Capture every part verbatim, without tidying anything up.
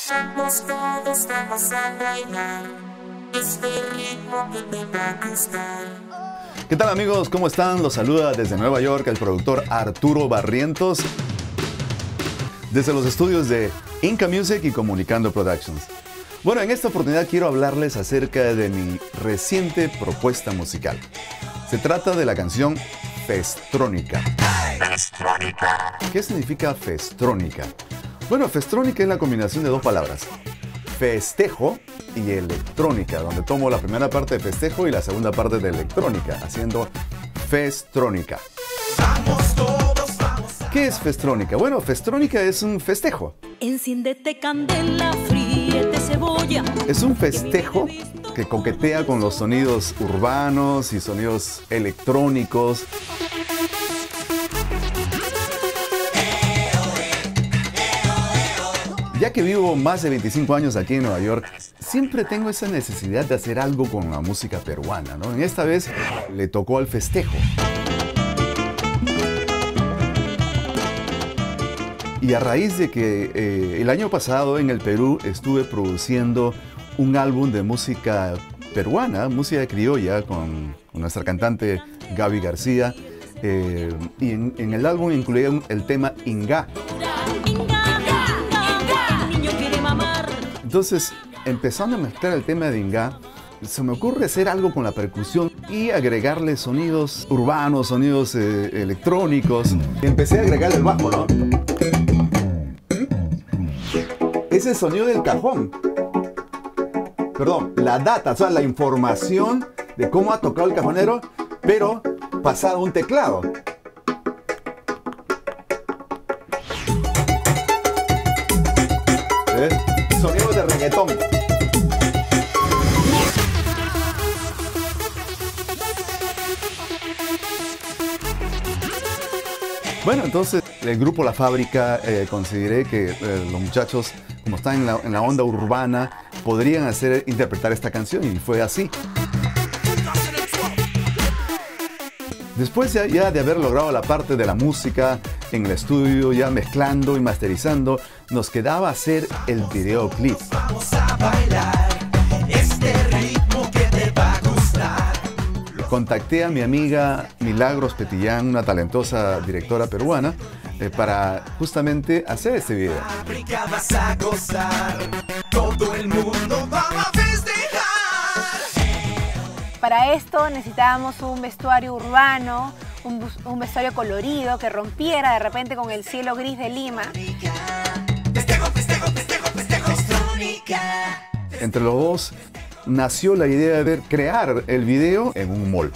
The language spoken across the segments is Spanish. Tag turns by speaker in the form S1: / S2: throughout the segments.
S1: Vamos todos, vamos a bailar este ritmo que te va a gustar.
S2: ¿Qué tal, amigos? ¿Cómo están? Los saluda desde Nueva York el productor Arturo Barrientos, desde los estudios de Inca Music y Comunicando Productions. Bueno, en esta oportunidad quiero hablarles acerca de mi reciente propuesta musical. Se trata de la canción Festrónica.
S1: Festrónica.
S2: ¿Qué significa Festrónica? Bueno, Festrónica es la combinación de dos palabras: festejo y electrónica, donde tomo la primera parte de festejo y la segunda parte de electrónica, haciendo Festrónica.
S3: Vamos todos, vamos a...
S2: ¿Qué es Festrónica? Bueno, Festrónica es un festejo.
S4: Enciéndete candela, fríete cebolla.
S2: Es un festejo que coquetea con los sonidos urbanos y sonidos electrónicos. Ya que vivo más de veinticinco años aquí en Nueva York, siempre tengo esa necesidad de hacer algo con la música peruana, ¿no? En esta vez le tocó al festejo. Y a raíz de que eh, el año pasado en el Perú estuve produciendo un álbum de música peruana, música criolla, con, con nuestra cantante Gaby García, eh, y en, en el álbum incluía el tema Ingá. Entonces, empezando a mezclar el tema de Ingá, se me ocurre hacer algo con la percusión y agregarle sonidos urbanos, sonidos eh, electrónicos. Y empecé a agregar el bajo, ¿no? Ese sonido del cajón. Perdón, la data, o sea, la información de cómo ha tocado el cajonero, pero pasado a un teclado. ¿Ves? Sonidos de reggaetón. Bueno, entonces el grupo La Fábrica eh, consideré que eh, los muchachos, como están en la, en la onda urbana, podrían hacer interpretar esta canción, y fue así. Después ya, ya de haber logrado la parte de la música en el estudio, ya mezclando y masterizando, nos quedaba hacer el videoclip.
S3: Vamos a bailar este ritmo que te va a gustar.
S2: Contacté a mi amiga Milagros Petillán, una talentosa directora peruana, eh, para justamente hacer este video.
S3: Fábrica vas a gozar, todo el mundo va a festejar.
S5: Para esto necesitábamos un vestuario urbano, un, un vestuario colorido que rompiera de repente con el cielo gris de Lima.
S3: Festejo, festejo, festejo, festejo, Festrónica.
S2: Entre los dos nació la idea de crear el video en un mall.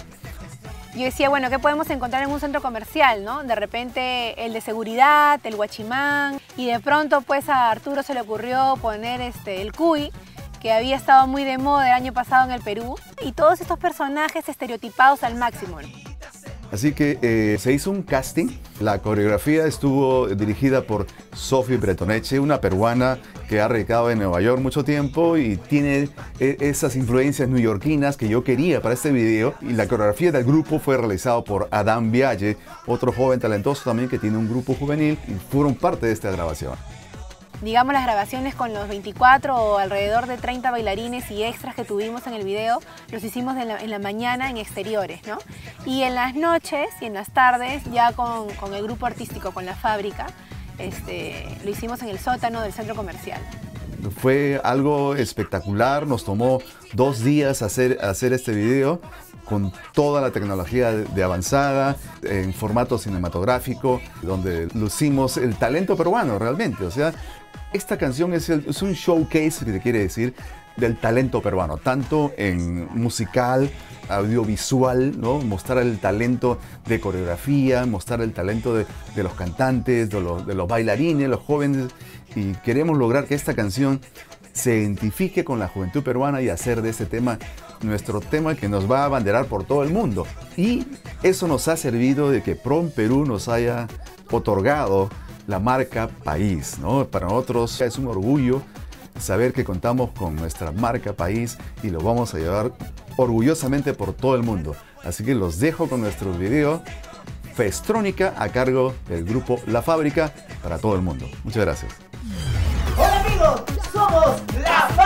S5: Yo decía, bueno, ¿qué podemos encontrar en un centro comercial, no? De repente el de seguridad, el guachimán, y de pronto pues a Arturo se le ocurrió poner este, el cuy, que había estado muy de moda el año pasado en el Perú, y todos estos personajes estereotipados al máximo, ¿no?
S2: Así que eh, se hizo un casting. La coreografía estuvo dirigida por Sophie Bretoneche, una peruana que ha radicado en Nueva York mucho tiempo y tiene eh, esas influencias neoyorquinas que yo quería para este video. Y la coreografía del grupo fue realizada por Adam Vialle, otro joven talentoso también que tiene un grupo juvenil, y fueron parte de esta grabación.
S5: Digamos, las grabaciones con los veinticuatro o alrededor de treinta bailarines y extras que tuvimos en el video, los hicimos en la, en la mañana en exteriores, ¿no? Y en las noches y en las tardes, ya con, con el grupo artístico, con La Fábrica, este, lo hicimos en el sótano del centro comercial.
S2: Fue algo espectacular, nos tomó dos días hacer, hacer este video con toda la tecnología de, de avanzada, en formato cinematográfico, donde lucimos el talento peruano realmente. O sea, esta canción es, el, es un showcase, que te quiere decir, del talento peruano, tanto en musical, audiovisual, ¿no? Mostrar el talento de coreografía, mostrar el talento de, de los cantantes, de los, de los bailarines, los jóvenes, y queremos lograr que esta canción se identifique con la juventud peruana y hacer de este tema nuestro tema que nos va a abanderar por todo el mundo. Y eso nos ha servido de que Prom Perú nos haya otorgado la marca país, ¿no? Para nosotros es un orgullo saber que contamos con nuestra marca país y lo vamos a llevar orgullosamente por todo el mundo. Así que los dejo con nuestro video Festrónica a cargo del grupo La Fábrica para todo el mundo. Muchas gracias.
S3: Hola amigos, somos La